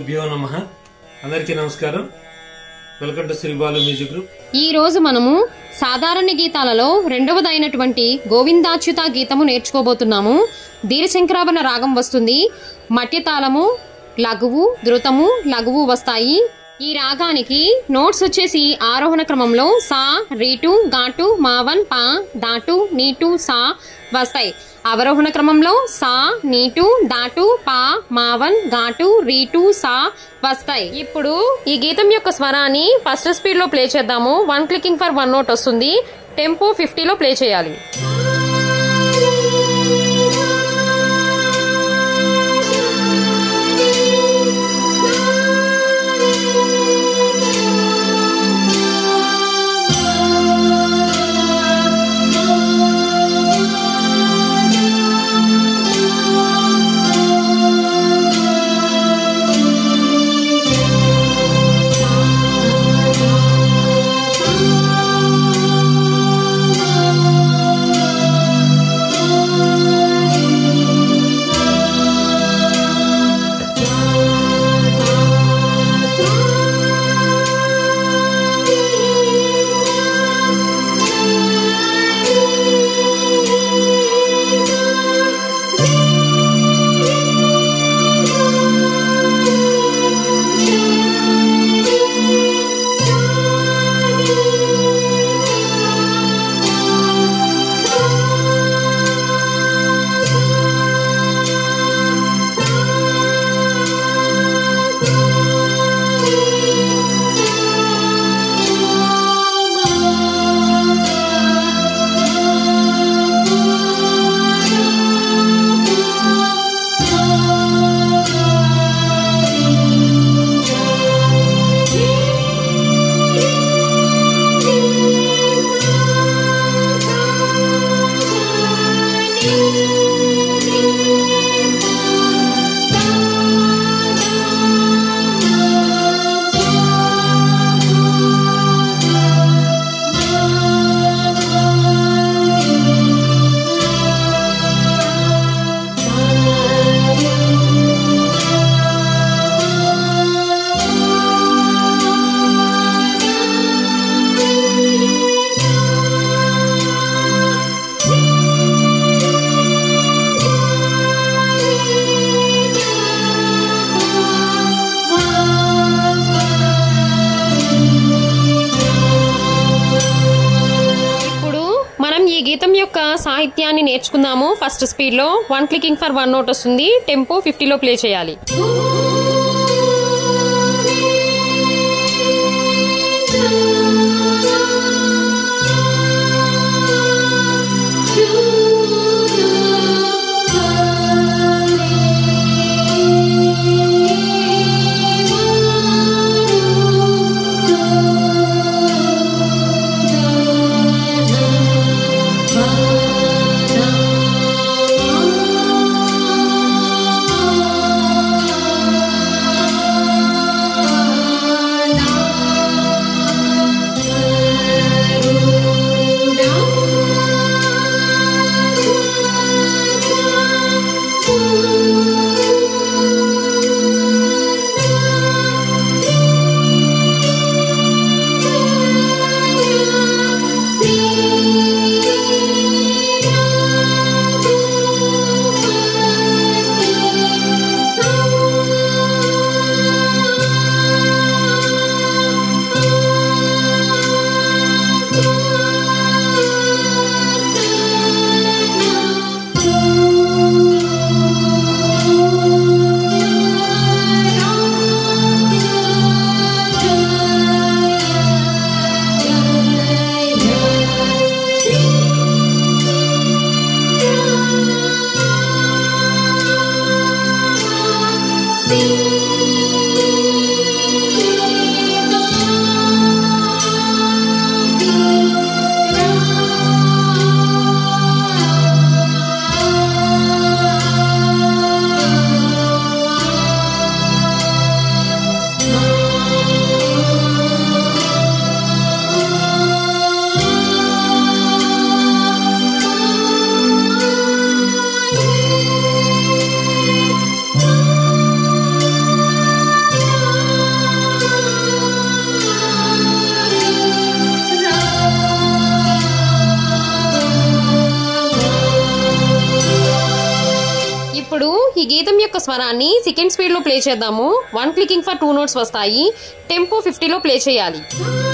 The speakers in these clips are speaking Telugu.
గురుభ్యో నమః. అందరికీ నమస్కారం. Welcome to Shri Balu music group. ఈ రోజు మనము సాధారణ గీతాలలో రెండవదైనటువంటి గోవిందాచ్యుత గీతము నేర్చుకోబోతున్నాము. దీర్ఘశంకరాభరణ రాగం వస్తుంది. మట్య తాళము, లఘువు, ధృతము, లఘువు వస్తాయి. ఈ రాగానికి నోట్స్ వచ్చేసి ఆరోహణ క్రమంలో సా, రీటు, ఘాటు, మావన్, పా, దాటు, నీటు, సా వస్తాయి. అవరోహణ క్రమంలో సా, నీటు, దాటు, పా, మావన్, ఘాటు, రీటు, సా వస్తాయి. ఇప్పుడు ఈ గీతం యొక్క స్వరాన్ని ఫస్ట్ స్పీడ్ లో ప్లే చేద్దాము. 1 క్లికింగ్ ఫర్ 1 నోట్ వస్తుంది. టెంపో 50లో ప్లే చేయాలి. ఈ గీతం యొక్క సాహిత్యాన్ని నేర్చుకుందాము. ఫస్ట్ స్పీడ్ లో 1 క్లికింగ్ ఫర్ 1 నోట్ వస్తుంది. టెంపో 50లో ప్లే చేయాలి. ఇప్పుడు ఈ గీతం యొక్క స్వరాన్ని సెకండ్ స్పీడ్ లో ప్లే చేద్దాము. 1 క్లికింగ్ ఫర్ 2 నోట్స్ వస్తాయి. టెంపో 50 లో ప్లే చేయాలి.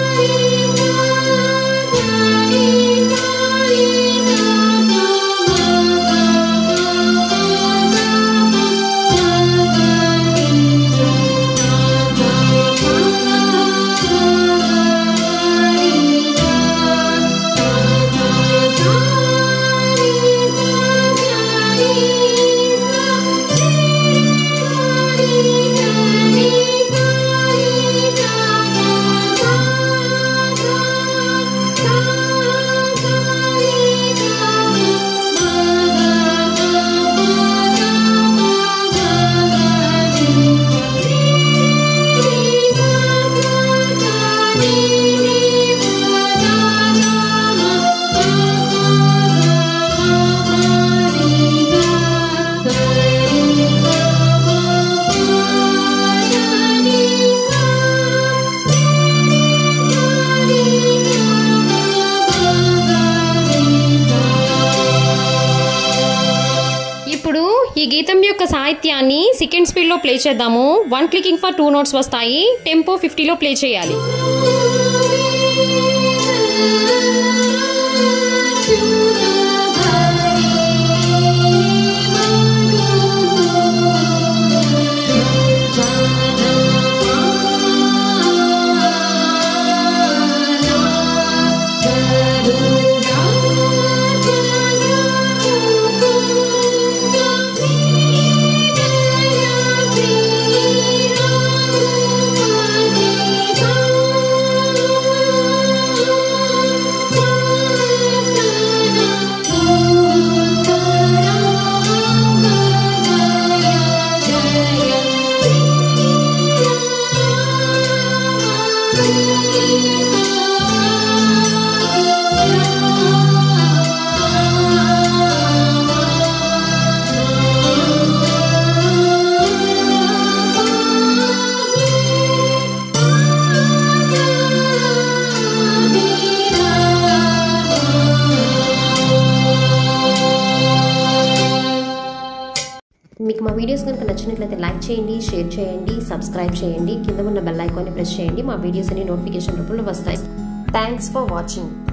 ఇప్పుడు ఈ గీతం యొక్క సాహిత్యాన్ని సెకండ్ స్పీడ్ లో ప్లే చేద్దాము. 1 క్లికింగ్ ఫర్ 2 నోట్స్ వస్తాయి. టెంపో 50 లో ప్లే చేయాలి. మీకు మా వీడియోస్ కనుక నచ్చినట్లయితే లైక్ చేయండి, షేర్ చేయండి, సబ్స్క్రైబ్ చేయండి. కింద ఉన్న బెల్ ఐకాన్ని ప్రెస్ చేయండి. మా వీడియోస్ అన్ని నోటిఫికేషన్ రూపంలో వస్తాయి. Thanks for watching.